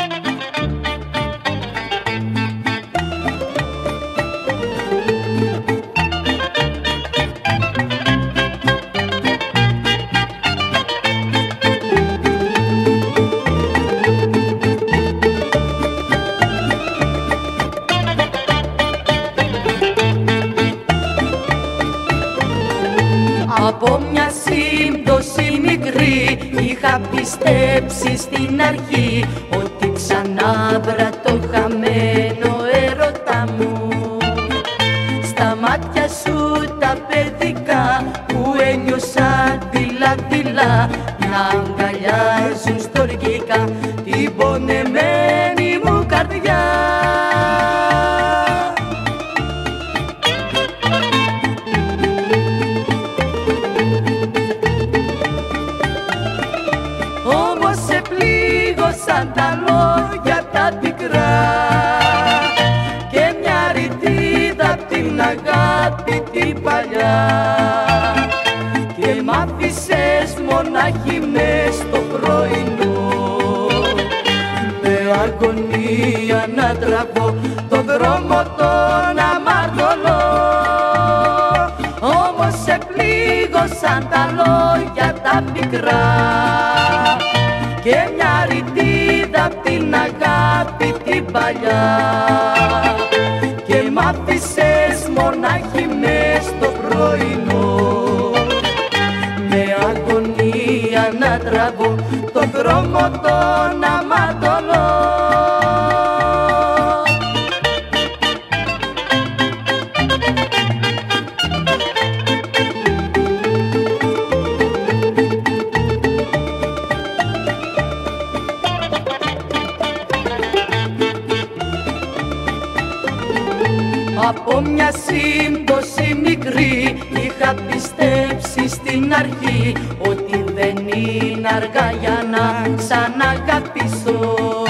Από μια σύμπτωση μικρή είχα πιστέψει στην αρχή ότι ξανά βρω το χαμένο έρωτα μου. Στα μάτια σου τα παιδικά που ένιωσα δειλά-δειλά να αγκαλιάζουν στοργικά την πονεμένη μου καρδιά. Όμως σε πλήγωσαν τα λόγια τα πικρά και μια ρητίδα απ' την αγάπη την παλιά και μ' άφησες μονάχη μες στο πρωινό με αγωνία να τραβώ το δρόμο τον αμαρτωλό. Όμως σε πλήγωσαν τα λόγια τα πικρά και μια ρητίδα απ' την αγάπη την παλιά και μ' άφησες μονάχη μες στο πρωινό με αγωνία να τραβώ τον δρόμο τον αμαρτωλό. Από μια σύμπτωση μικρή είχα πιστέψει στην αρχή ότι δεν είναι αργά για να ξαναγαπήσω.